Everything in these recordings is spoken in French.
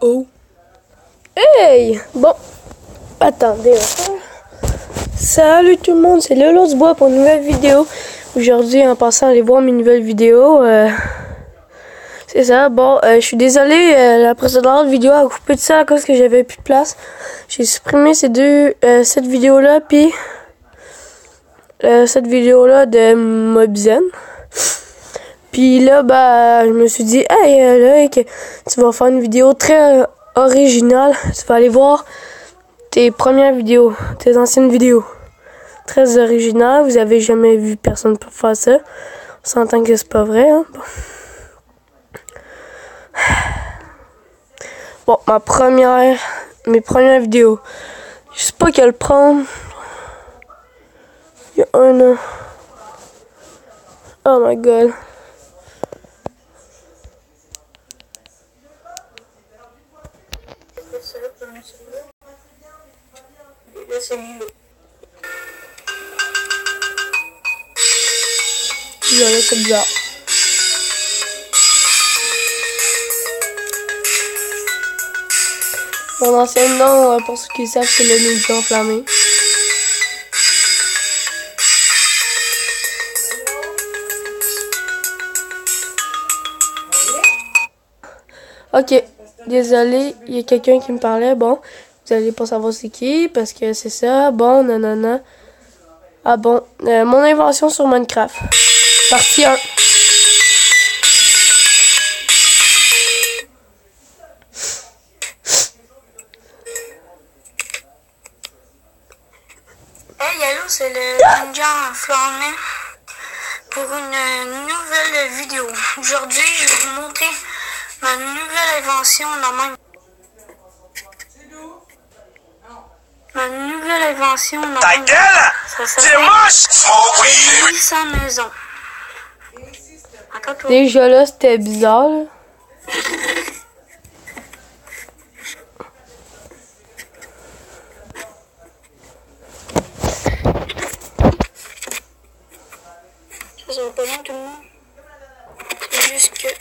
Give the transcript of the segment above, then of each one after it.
Oh. Hey! Bon. Attendez. Salut tout le monde, c'est Lolo du Bois pour une nouvelle vidéo. Aujourd'hui, en passant, allez voir mes nouvelles vidéos. C'est ça. Bon, je suis désolé, la précédente vidéo a coupé de ça à cause que j'avais plus de place. J'ai supprimé cette vidéo-là, puis cette vidéo-là de Mobzen. Puis là, bah, je me suis dit, hey, là, tu vas faire une vidéo très originale. Tu vas aller voir tes premières vidéos, tes anciennes vidéos. Très originales. Vous avez jamais vu personne pour faire ça. On s'entend que c'est pas vrai, hein. Bon, mes premières vidéos. Je sais pas quelle prendre. Il y a un an. Oh my god. Là, c'est bizarre. Mon ancien nom, pour ceux qui savent, c'est le Ninja enflammé. Ok, désolé, il y a quelqu'un qui me parlait. Bon, vous allez pas savoir c'est qui, parce que c'est ça. Bon, nanana. Ah bon, mon invention sur Minecraft. Partie 1. Hey, allô, c'est le Ninja enflammé pour une nouvelle vidéo. Aujourd'hui, je vais vous montrer ma nouvelle invention dans Minecraft. Ma nouvelle invention dans Minecraft. Ça s'appelle sa maison. Déjà là, c'était bizarre, là. Ça va pas long tout le monde. C'est juste que...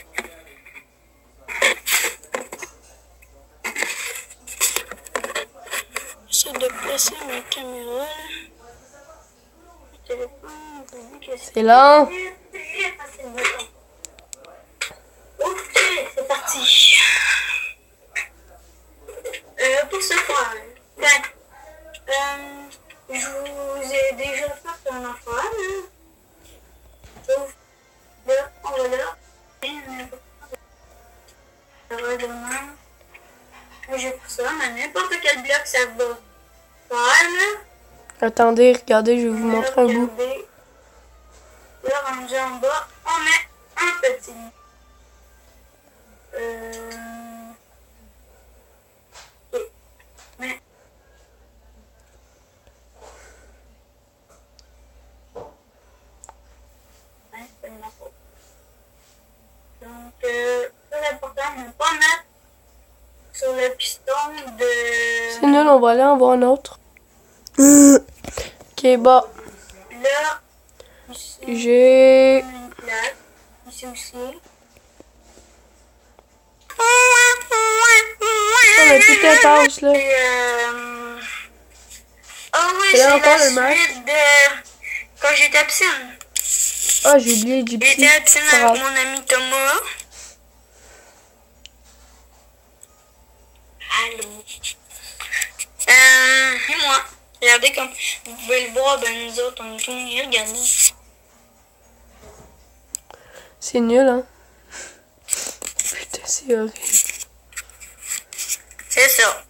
J'essaie de placer ma caméra, là. Le téléphone, C'est lent. Ok, c'est parti. Pour ce faire, je vous ai déjà fait un affaire. Sauf là, on va là. J'ai pour ça, mais n'importe quel bloc ça va faire. Attendez, regardez, je vais vous montrer un bout. Là, rendu en bas, on met un petit. Mais c'est une faute. Donc, très important, ne pas mettre sur le piston de... C'est nul, on va aller en voir un autre. Ok, bah. Là, ici, J'ai... une plaque. Ici aussi. Oh, le tout est passe, là. Ah oui, C'est c'est là encore la le match. suite de... Quand j'étais à piscine. Ah, j'ai oublié du petit. J'étais à piscine avec mon ami Thomas. Allô. Et moi. Regardez comme vous pouvez le voir, ben nous autres, on est venus regarder. C'est nul, hein. Putain, c'est horrible. C'est ça.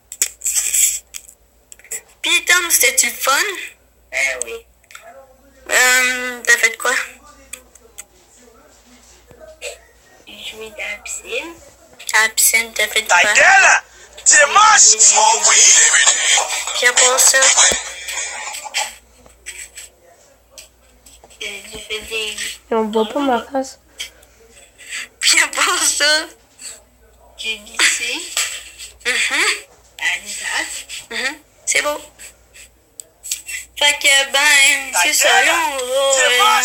Puis Tom, c'était-tu le fun? Oui. T'as fait quoi? J'ai joué dans la piscine. À la piscine, t'as fait quoi? C'est moche! Puis après ça, j'ai fait des... Et on voit pas ma face. Puis après ça, j'ai glissé. À l'étage. C'est beau. Fait que, ben, c'est ça, là, on va...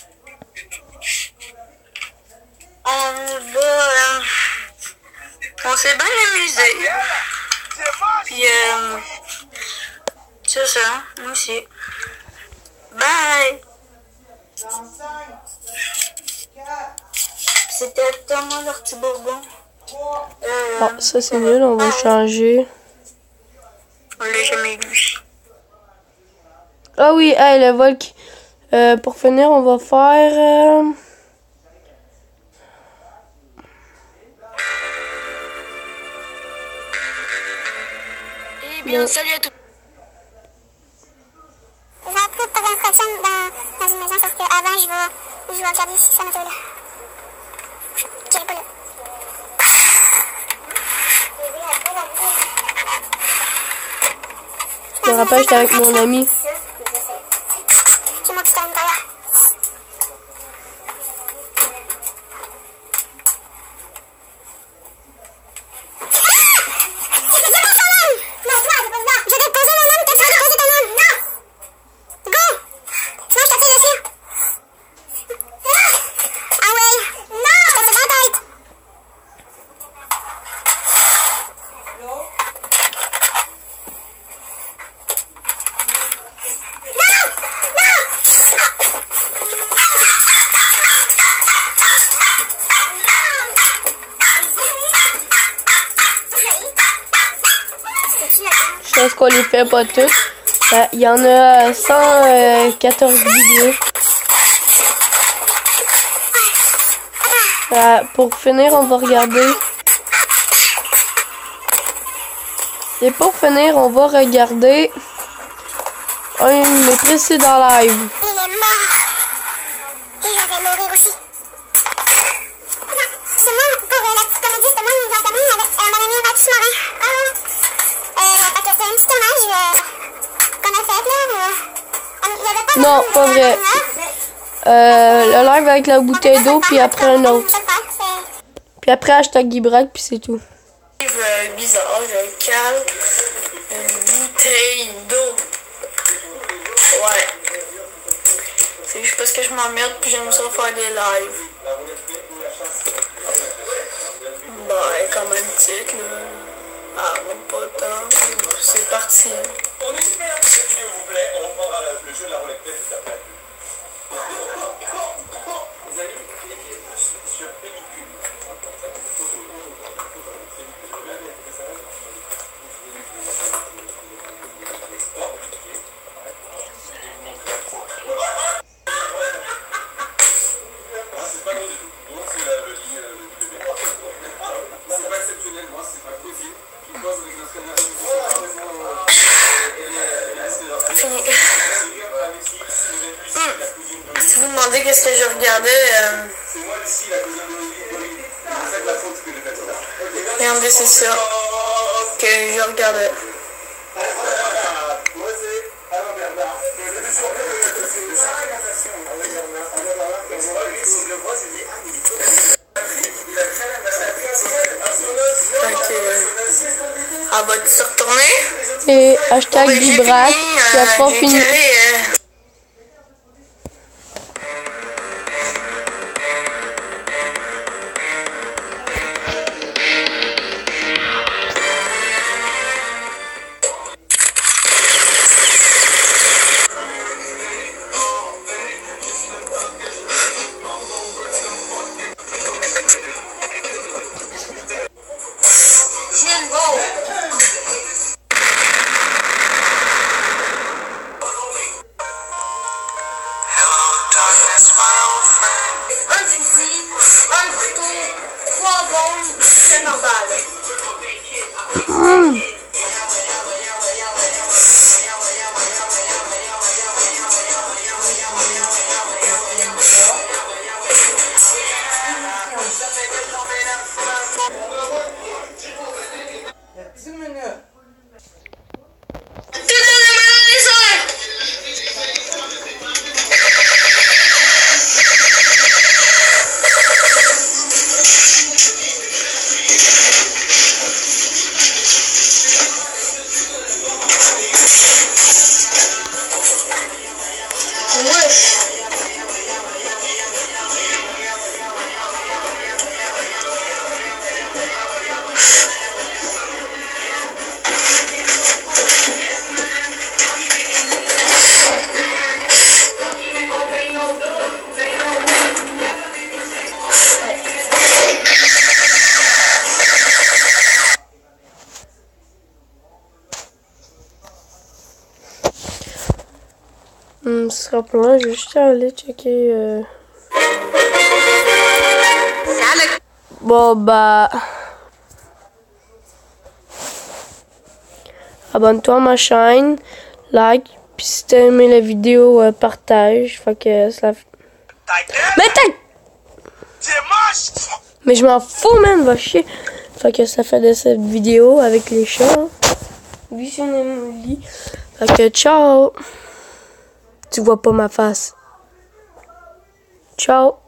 On va on s'est bien amusé. Puis, c'est ça, moi aussi. Bye! C'était Thomas le petit Bourbon. Ah, ça c'est nul, on va changer. On l'a jamais vu. Ah oui, hey, le vol qui... pour finir, on va faire... Eh bien, salut à tous. J'ai appris par instruction dans une maison, sauf qu'avant, je vais regarder si ça m'attend là. J'irai pas là. Je me rappelle, j'étais avec mon ami. J'ai mon petit ami derrière. Je pense qu'on les fait pas toutes. Il y en a 114 vidéos. Pour finir, on va regarder. Et pour finir, on va regarder un de mes précédents lives. Il est mort. Et il va mourir aussi. Seulement, pour la petite comédie, c'était moi, nous entamons avec mon ami Mathis Morin. Fait que c'est un petit tournage qu'on a fait, là. Il y avait pas Non, pas vrai. Le live avec la bouteille d'eau, puis après un autre. Puis après, hashtag Guibrac, puis c'est tout. Bizarre, je cale une bouteille d'eau. Ouais. C'est juste parce que je m'emmerde puis j'aime ça faire des lives. Bah, elle est quand même petite, là. Ah, même pas tant. C'est parti. On espère que cette vidéo vous plaît. On reprendra le jeu de la roulette juste après. Les amis, cliquez sur pellicule. C'est pas nous du tout. Nous, c'est le lit du bébé. C'est pas exceptionnel, moi, c'est ma cousine qui pose avec notre canard. Si vous demandez qu'est-ce que je regardais, C'est moi ici, la cousine d'Olivier. Vous faites la faute que j'ai faite. regardez, c'est ça que je regardais. Moi, c'est Alain Bernard. Ah, va se retourner. Et hashtag Guibrac, puis après on finit. Un fusil, un couteau, 3 bombes, 50 balles. sera pas loin. Je vais juste aller checker. Bon, bah. Abonne-toi à ma chaîne. Like. Puis si t'as aimé la vidéo, partage. Fait que ça. Mais je m'en fous, man. Va chier. Fait que ça fait de cette vidéo avec les chats. Visionnez mon lit. Fait que ciao. Tu vois pas ma face. Ciao.